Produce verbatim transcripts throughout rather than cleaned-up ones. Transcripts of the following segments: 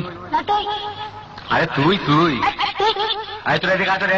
আরে তুই তুই আরে তোরা দেখা তোরে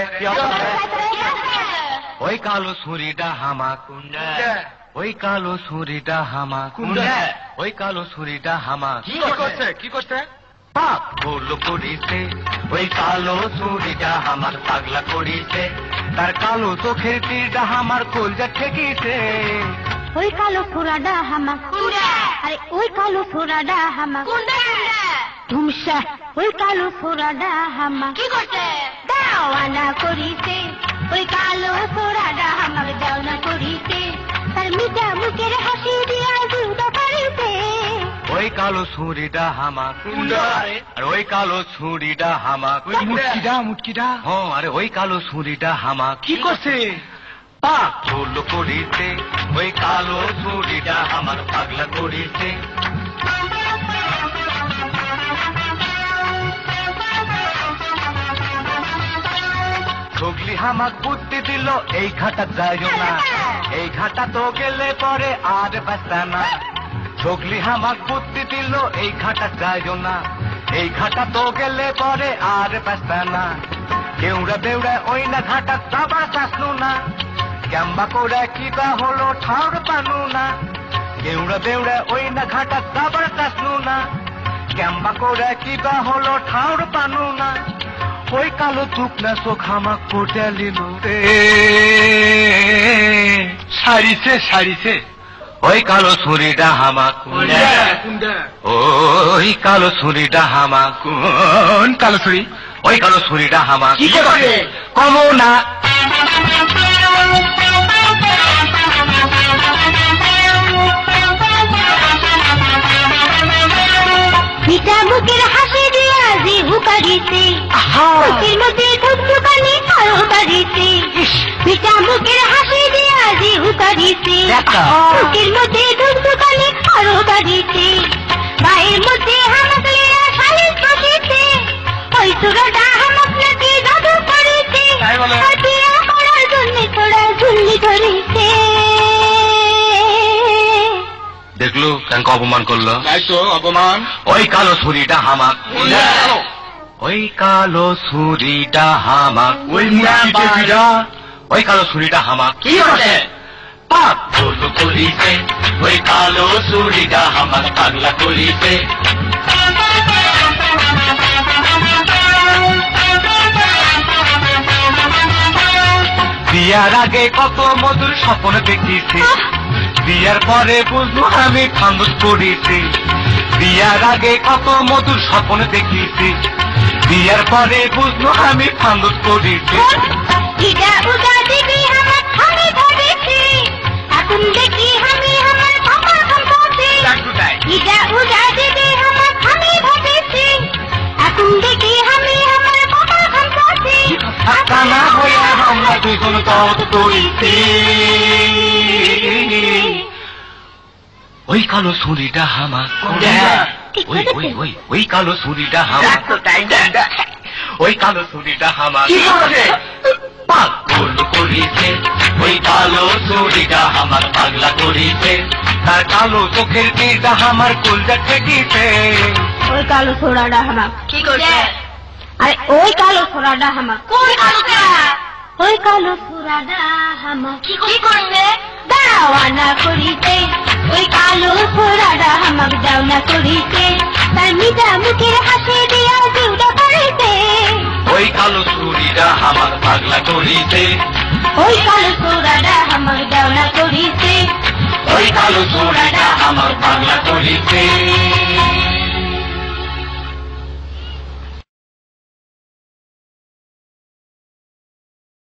ওই কালো ছুরিটা হামা কুন্ডা ওই কালো ছুরিটা হামা কুন্ডা ওই কালো ছুরিটা হামা কি করছে কি করছে পাপ বললো করিছে ওই কালো ছুরিটা আমার পাগলা করিছে তার কালো চোখের তীরটা আমার কলজা ঠেকিছে ওই কালো ছুরাটা হামা কুন্ডা আরে ওই কালো ছুরাটা হামা কুন্ডা ধুমসা ওই কালো ছুরাটা হামা কি করছে দেওয়ানা করিছে ওই কালো ছুরাটা হামার দেওয়ানা করিছে তার মিঠা মুখের হাসি দিয়া জিউটা পারিছে ওই কালো ছুরিটা হামা কুন্ডা আর ওই কালো ছুরিটা হামা মুটকিটা মুটকিটা হ্যাঁ আরে ওই কালো ছুরিটা হামা কি করছে পাপ বললো করিছে ওই কালো ছুরিটা আমার পাগলা করিছে ঠগলি হামাক বুদ্ধি দিল এই ঘাটা যাইও না এই ঘাটা তো গেলে পরে আর বাঁচা না ঠগলি হামাক বুদ্ধি দিল এই ঘাটা যাইও না এই ঘাটা তো গেলে পরে আর বাঁচা না কেউড়া বেউড়া ওই না ঘাটা যাবার চাসনু না ক্যাম্বা করে কিবা হলো ঠাউর পানু না কেউড়া বেউড়া ওই না ঘাটা যাবার চাসনু না ক্যাম্বা করে কিবা হলো ঠাউর পানু না ওই কালো চুকনা চোখ হামাক কোটালিল রে সারিছে সারিছে ওই কালো ছুরিটা হামাক ওই কালো ছুরিটা হামাক কোন কালো ছুরি ওই কালো ছুরিটা হামাক কি করে কমো না মিঠা মুখের হাসি দিয়া জিহু কারিছে মুখের মধ্যে ধুকধুকানি আরো বাড়িছে মিঠা মুখের হাসি দিয়া জিহু কারিছে মুখের মধ্যে ধুকধুকানি আরো বাড়িছে গায়ের মধ্যে হামাক লিয়া শালিশ বসেছে ওই সুরাটা হামাক নাকি জাদু করেছে বিয়া করার জন্য তোরা ঝুল্লি ধরেছে দেখলো কেন অপমান করলো তাই তো অপমান ওই কালো ছুরিটা হামাক ওই কালো ছুরিটা হামাক ওই মুটকিটা ওই কালো ছুরিটা হামাক কি করছে পাপ বললো করিছে ওই কালো ছুরিটা হামাক পাগলা করিছে বিয়ার আগে কত মধুর স্বপ্ন দেখেছি বিয়ার পরে বুঝলো আমি ফান্দুস করেছি বিয়ার আগে কত মধুর স্বপ্ন দেখেছি বিয়ার পরে বুঝলো আমি ফান্দুস করেছি ইটা উগা দিবি আমার আমি ভাবেছি এখন দেখি আমি আমার বাবা সম্পত্তি ইটা উগা দিবি আমার আমি ভাবেছি এখন দেখি আমি আমার বাবা সম্পত্তি কানা হইয়া আমরা দুজন তত করেছি ওই কালো ছুরিটা হামাক ওই ওই ওই ওই কালো ছুরিটা হামাক ওই কালো ছুরিটা হামাক পাগল করিছে ওই কালো ছুরিটা আমার পাগলা করিছে তার কালো চোখের তীরটা আমার কলজা ঠেকিছে ওই কালো ছোড়াটা হামাক কি করছে আরে ওই কালো ছোড়াটা হামাক কোন কালো ওই কালো ছোড়াটা হামাক কি করছে দাওয়ানা করিছে ওই কালো ছোড়াটা হামাক দাওয়ানা করিছে তার মিঠা মুখের হাসি দিয়া জিউটা পারিছে ওই কালো ছুরিটা আমার পাগলা করিছে ওই কালো ছোড়াটা হামাক দাওয়ানা করিছে ওই কালো ছুরিটা আমার পাগলা করিছে